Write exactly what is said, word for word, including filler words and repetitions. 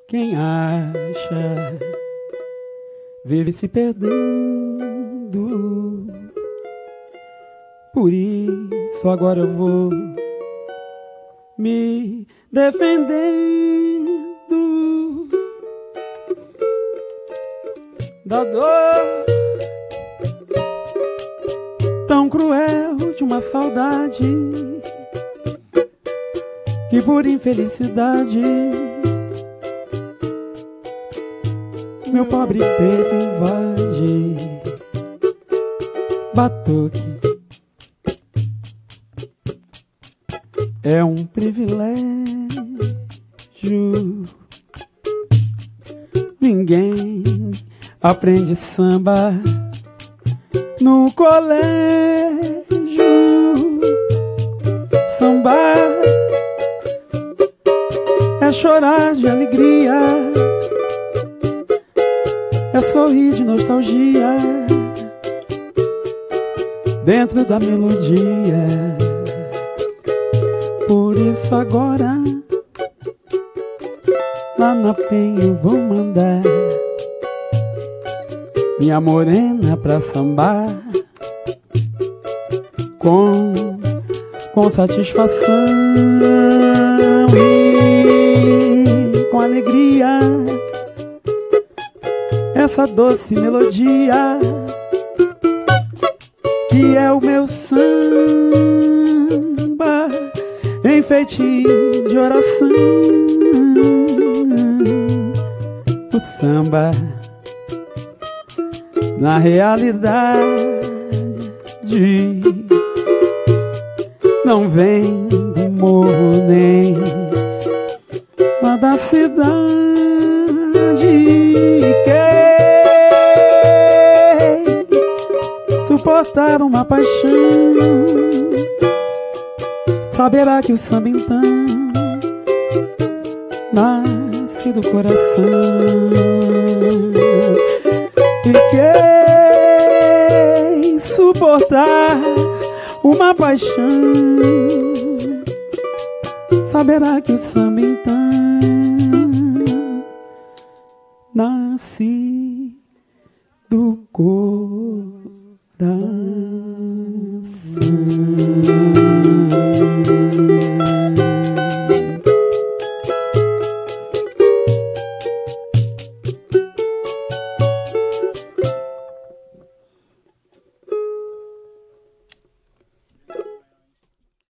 Quem acha vive se perdendo. Por isso agora eu vou me defendendo da dor tão cruel de uma saudade que por infelicidade meu pobre peito invade. Batuque é um privilégio. Ninguém aprende samba no colégio. Samba é chorar de alegria, é sorrir de nostalgia dentro da melodia. Por isso agora lá na Penha eu vou mandar minha morena pra sambar com, com satisfação e com alegria. Essa doce melodia que é o meu samba, enfeite de oração. O samba, na realidade, não vem do morro nem lá da cidade. Quem suportar uma paixão saberá que o samba então nasce do coração. E quem suportar uma paixão saberá que o samba então nasce do coração.